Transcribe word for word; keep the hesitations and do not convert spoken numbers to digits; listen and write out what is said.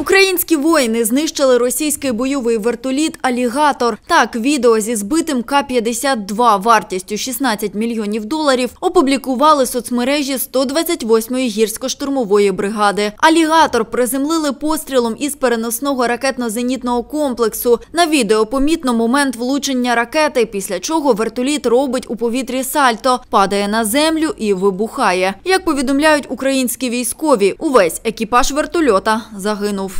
Українські воїни знищили російський бойовий вертоліт «Алігатор». Так, відео зі збитим Ка п'ятдесят два вартістю шістнадцять мільйонів доларів опублікували соцмережі сто двадцять восьмої гірсько-штурмової бригади. «Алігатор» приземлили пострілом із переносного ракетно-зенітного комплексу. На відео помітно момент влучення ракети, після чого вертоліт робить у повітрі сальто, падає на землю і вибухає. Як повідомляють українські військові, увесь екіпаж вертольота загинув.